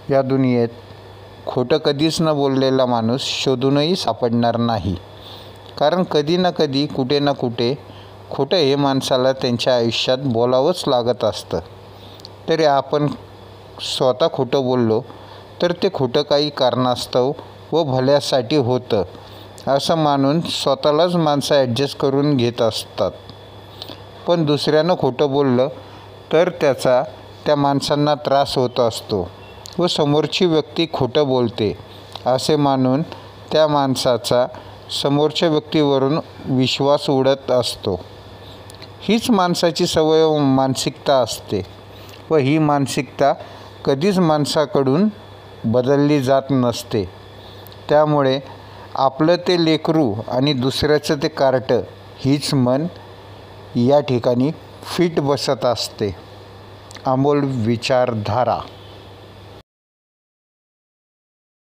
या दुनियेत खोटं कधीच न बोललेला माणूस शोधूनही सापडणार नाही. कारण कधी ना कधी कुठे ना कुठे खोटं हे माणसाला त्यांच्या आयुष्यात बोलावंच लागत असतं. तरी आपण स्वतः खोटं बोललो तर ते खोटं काही कारणास्तव व भल्यासाठी होतं असं मानून स्वतःलाच माणसं ॲडजस्ट करून घेत असतात. पण दुसऱ्यानं खोटं बोललं तर त्याचा त्या माणसांना त्रास होत असतो व समोरची व्यक्ती खोटं बोलते असे मानून त्या माणसाचा समोरच्या व्यक्तीवरून विश्वास उडत असतो. हीच माणसाची सवय व मानसिकता असते व ही मानसिकता कधीच माणसाकडून बदलली जात नसते. त्यामुळे आपलं ते लेकरू आणि दुसऱ्याचं ते कार्टं हीच मन या ठिकाणी फिट बसत असते. अमोल विचारधारा.